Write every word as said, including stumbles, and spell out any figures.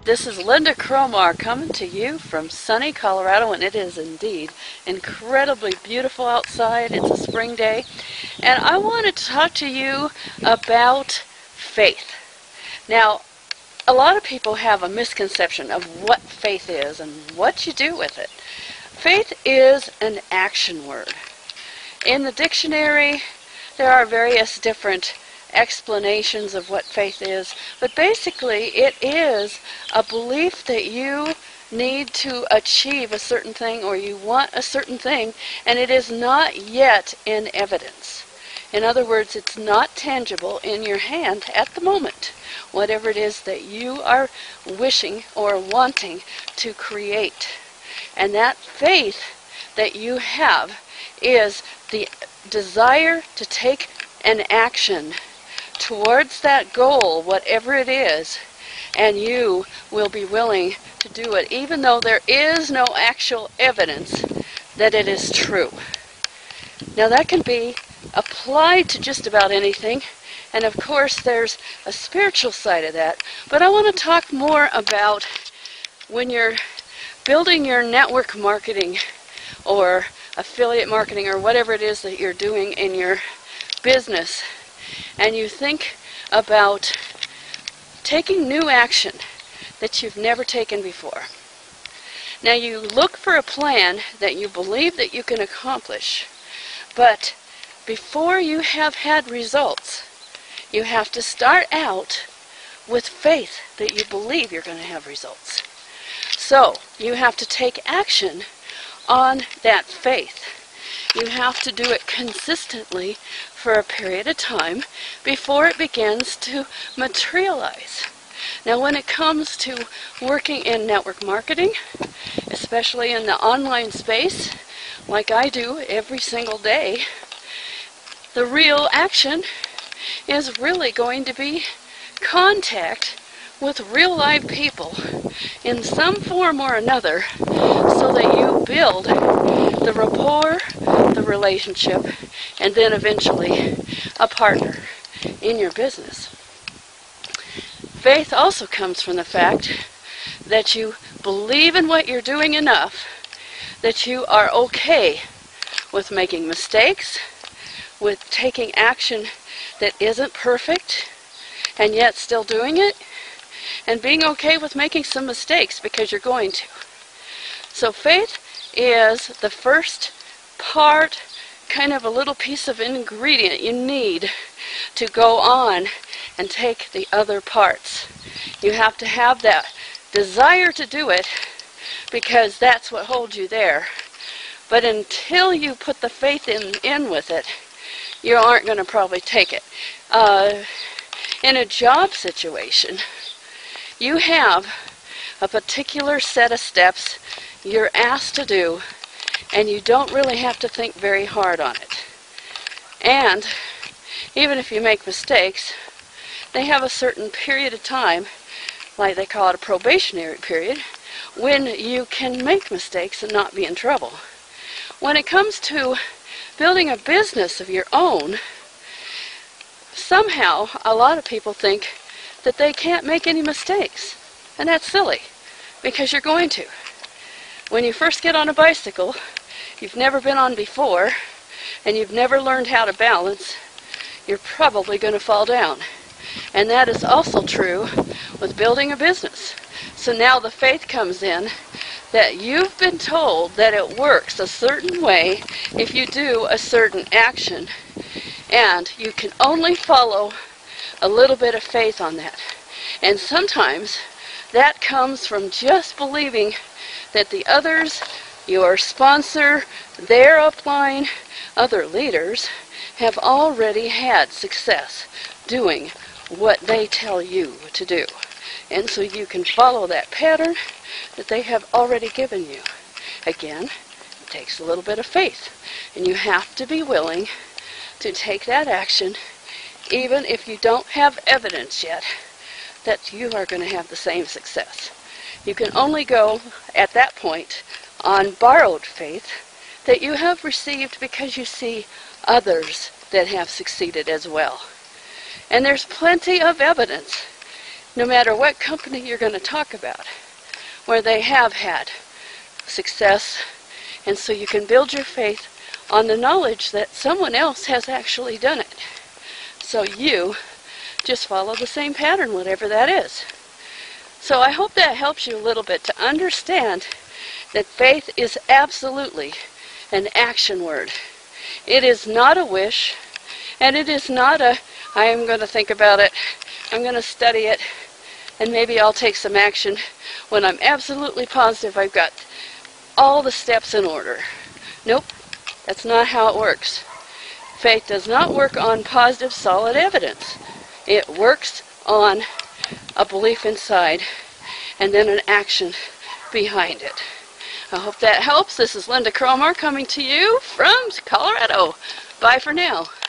This is Lynda Cromar coming to you from sunny Colorado, and it is indeed incredibly beautiful outside. It's a spring day, and I wanted to talk to you about faith. Now, a lot of people have a misconception of what faith is and what you do with it. Faith is an action word. In the dictionary, there are various different explanations of what faith is, but basically it is a belief that you need to achieve a certain thing or you want a certain thing, and it is not yet in evidence. In other words, it's not tangible in your hand at the moment, whatever it is that you are wishing or wanting to create. And that faith that you have is the desire to take an action towards that goal, whatever it is, and you will be willing to do it even though there is no actual evidence that it is true. Now that can be applied to just about anything, and of course there's a spiritual side of that, but I want to talk more about when you're building your network marketing or affiliate marketing or whatever it is that you're doing in your business, and you think about taking new action that you've never taken before. Now you look for a plan that you believe that you can accomplish, but before you have had results, you have to start out with faith that you believe you're going to have results. So you have to take action on that faith. You have to do it consistently for a period of time before it begins to materialize. Now when it comes to working in network marketing, especially in the online space, like I do every single day, the real action is really going to be contact with real live people in some form or another, so that you build the rapport, the relationship, and then eventually a partner in your business. Faith also comes from the fact that you believe in what you're doing enough that you are okay with making mistakes, with taking action that isn't perfect, and yet still doing it, and being okay with making some mistakes because you're going to. So faith is the first part, kind of a little piece of ingredient you need to go on and take the other parts. You have to have that desire to do it because that's what holds you there. But until you put the faith in, in with it, you aren't going to probably take it. Uh, in a job situation, you have a particular set of steps you're asked to do, and you don't really have to think very hard on it. And even if you make mistakes, they have a certain period of time, like they call it a probationary period, when you can make mistakes and not be in trouble. When it comes to building a business of your own, somehow a lot of people think that they can't make any mistakes. And that's silly, because you're going to. When you first get on a bicycle, you've never been on before, and you've never learned how to balance, you're probably going to fall down. And that is also true with building a business. So now the faith comes in that you've been told that it works a certain way if you do a certain action, and you can only follow a little bit of faith on that. And sometimes that comes from just believing that the others, your sponsor, their upline, other leaders, have already had success doing what they tell you to do. And so you can follow that pattern that they have already given you. Again, it takes a little bit of faith, and you have to be willing to take that action even if you don't have evidence yet that you are going to have the same success. You can only go at that point on borrowed faith that you have received because you see others that have succeeded as well. And there's plenty of evidence no matter what company you're going to talk about, where they have had success. And so you can build your faith on the knowledge that someone else has actually done it. So you just follow the same pattern, whatever that is. So I hope that helps you a little bit to understand that faith is absolutely an action word. It is not a wish, and it is not a, I am going to think about it, I'm going to study it, and maybe I'll take some action when I'm absolutely positive I've got all the steps in order. Nope, that's not how it works. Faith does not work on positive, solid evidence. It works on a belief inside and then an action behind it. I hope that helps. This is Lynda Cromar coming to you from Colorado. Bye for now.